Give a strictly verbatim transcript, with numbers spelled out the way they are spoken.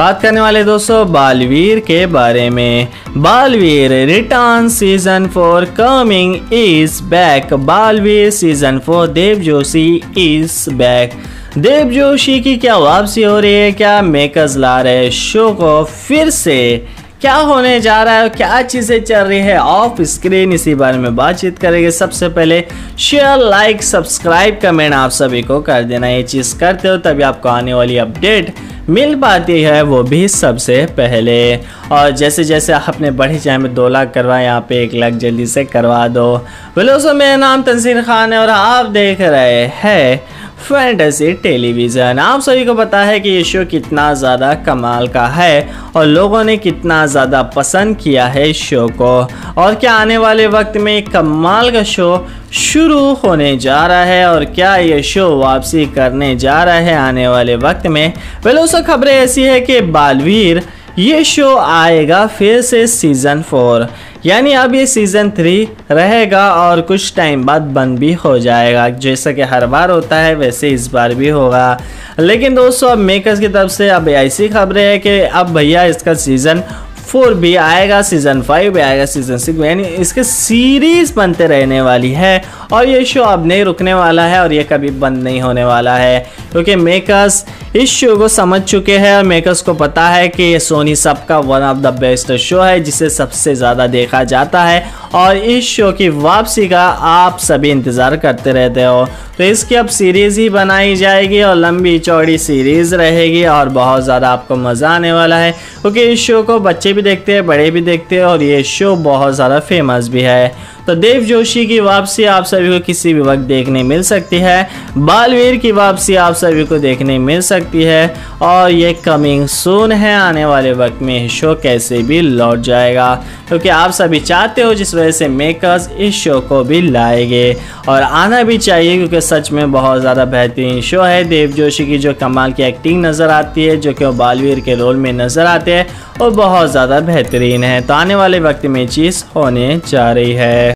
बात करने वाले दोस्तों बालवीर के बारे में। Baalveer return season four coming is back. Baalveer season four Dev Joshi is back. Dev Joshi की क्या वापसी हो रही है, क्या मेकर्स ला रहे शो को फिर से, क्या होने जा रहा है, क्या चीज़ें चल रही है ऑफ स्क्रीन, इसी बारे में बातचीत करेंगे। सबसे पहले शेयर, लाइक, सब्सक्राइब, कमेंट आप सभी को कर देना। ये चीज़ करते हो तभी आपको आने वाली अपडेट मिल पाती है, वो भी सबसे पहले। और जैसे जैसे आपने बढ़ी चाहे में दो लाख करवाए, यहाँ पे एक लाख जल्दी से करवा दो। बोलो सो, मेरा नाम तंसीर खान है और आप देख रहे हैं फैंटेसी टेलीविज़न। आप सभी को पता है कि ये शो कितना ज़्यादा कमाल का है और लोगों ने कितना ज़्यादा पसंद किया है इस शो को, और क्या आने वाले वक्त में एक कमाल का शो शुरू होने जा रहा है और क्या ये शो वापसी करने जा रहा है आने वाले वक्त में। पहले सो खबरें ऐसी है कि बालवीर ये शो आएगा फिर से सीज़न फोर, यानी अब ये सीज़न थ्री रहेगा और कुछ टाइम बाद बंद भी हो जाएगा। जैसा कि हर बार होता है वैसे इस बार भी होगा। लेकिन दोस्तों अब मेकर्स की तरफ से अब ऐसी खबरें हैं कि अब भैया इसका सीज़न फोर भी आएगा, सीज़न फाइव भी आएगा, सीज़न सिक्स, यानी इसके सीरीज़ बनते रहने वाली है और ये शो अब नहीं रुकने वाला है और ये कभी बंद नहीं होने वाला है, क्योंकि मेकर्स इस शो को समझ चुके हैं और मेकर्स को पता है कि ये सोनी सबका one of the best show है जिसे सबसे ज़्यादा देखा जाता है और इस शो की वापसी का आप सभी इंतज़ार करते रहते हो। तो इसकी अब सीरीज़ ही बनाई जाएगी और लंबी चौड़ी सीरीज़ रहेगी और बहुत ज़्यादा आपको मज़ा आने वाला है, क्योंकि इस शो को बच्चे भी देखते हैं, बड़े भी देखते हैं और ये शो बहुत ज़्यादा फेमस भी है। तो देव जोशी की वापसी आप सभी को किसी भी वक्त देखने मिल सकती है, बालवीर की वापसी आप सभी को देखने मिल सकती है और ये कमिंग सून है। आने वाले वक्त में शो कैसे भी लौट जाएगा, क्योंकि आप सभी चाहते हो, जिस वजह से मेकर्स इस शो को भी लाएंगे और आना भी चाहिए, क्योंकि सच में बहुत ज़्यादा बेहतरीन शो है। देव जोशी की जो कमाल की एक्टिंग नज़र आती है, जो कि वो बालवीर के रोल में नज़र आते हैं, और बहुत ज़्यादा बेहतरीन है। तो आने वाले वक्त में चीज़ होने जा रही है।